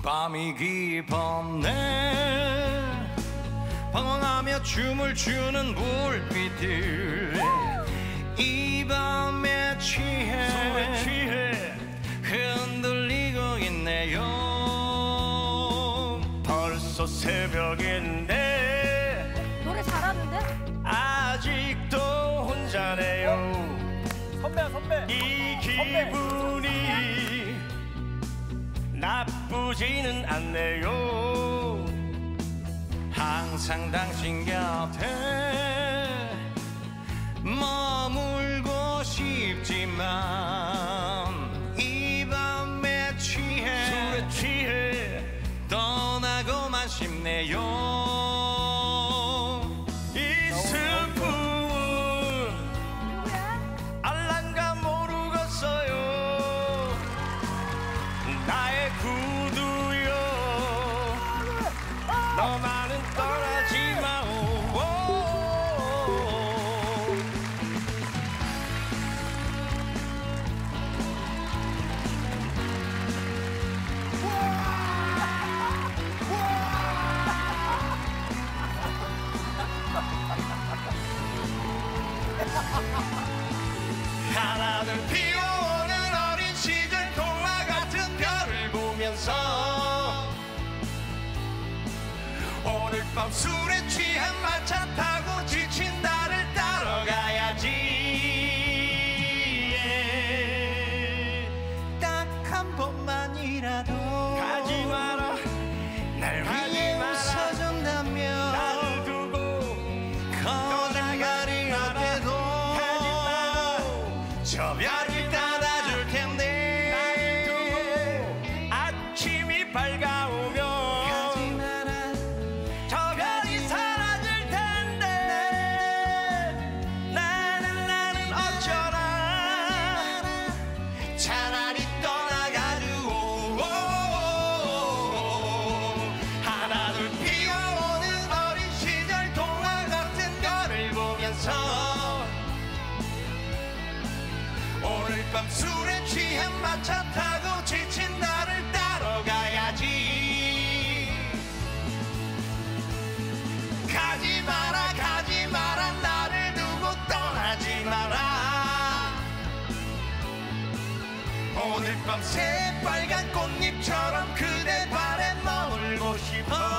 밤이 깊었네. 방황하며 춤을 추는 불빛들 이 밤에 취해 흔들리고 있네요. 벌써 새벽인데 노래 잘하는데? 아직도 혼자네요. 선배야 선배. 이 기분이 나쁘지는 않네요. 항상 당신 곁에 머물고 싶지만 이 밤에 술에 취해 떠나고만 싶네요. 이 슬픔은 알란가 모르겠어요. 나의 구두요 너만은 떠나지 마오. 하나둘 피어오는 어린 시절 동화 같은 별을 보면서 오늘 밤 술에 취한 마차 타고 지친 나를 따라가야지. 딱 한 번만이라도 가지 마라. 날 위해 웃어준다면 나를 두고 거짓말이 어때도 저 별을 따라줄 텐데 나를 두고 아침이 밝아오면 가지 마라. 저 별이 사라질 텐데 나는 어쩌나 차라리 떠나가지고 하나둘 피어오는 어린 시절 동화 같은 별을 보면서 오늘 밤 술에 취한 마차 타고 지친 나를 따라가야지. 가지 마라 가지 마라 나를 두고 떠나지 마라. 오늘 밤 새빨간 꽃잎처럼 그대 발에 머물고 싶어.